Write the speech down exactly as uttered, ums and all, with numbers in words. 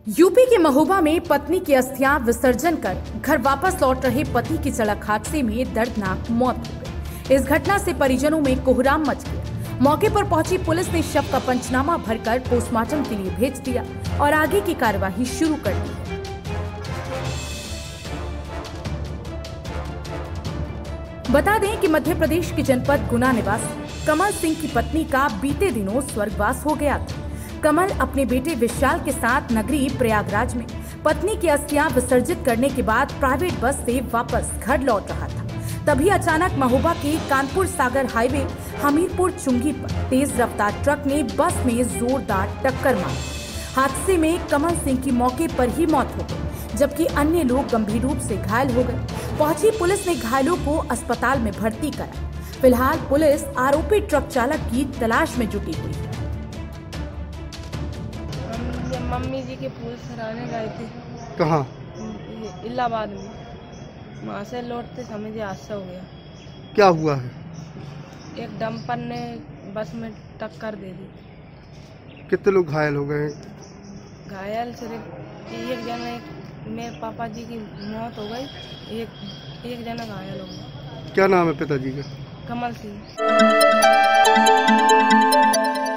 UP के महोबा में पत्नी की अस्थियां विसर्जन कर घर वापस लौट रहे पति की सड़क हादसे में दर्दनाक मौत हो गई। इस घटना से परिजनों में कोहराम मच गया। मौके पर पहुंची पुलिस ने शव का पंचनामा भरकर पोस्टमार्टम के लिए भेज दिया और आगे की कार्यवाही शुरू कर दी। बता दें कि मध्य प्रदेश के जनपद गुना निवासी कमल सिंह की पत्नी का बीते दिनों स्वर्गवास हो गया था। कमल अपने बेटे विशाल के साथ नगरी प्रयागराज में पत्नी की अस्थियां विसर्जित करने के बाद प्राइवेट बस से वापस घर लौट रहा था। तभी अचानक महोबा के कानपुर सागर हाईवे हमीरपुर चुंगी पर तेज रफ्तार ट्रक ने बस में जोरदार टक्कर मारी। हादसे में कमल सिंह की मौके पर ही मौत हो गई, जबकि अन्य लोग गंभीर रूप से घायल हो गए। पहुंची पुलिस ने घायलों को अस्पताल में भर्ती करा। फिलहाल पुलिस आरोपी ट्रक चालक की तलाश में जुटी हुई है। मम्मी जी के फूल सराहने गए थे। कहाँ? इलाहाबाद में। वहाँ से लौटते समय ये हादसा हो गया। क्या हुआ है? एक डंपर ने बस में टक्कर दे दी। कितने लोग घायल हो गए? घायल सिर्फ एक जना, मेरे पापा जी की मौत हो गई, एक एक जना घायल हो गया। क्या नाम है पिताजी का? कमल सिंह।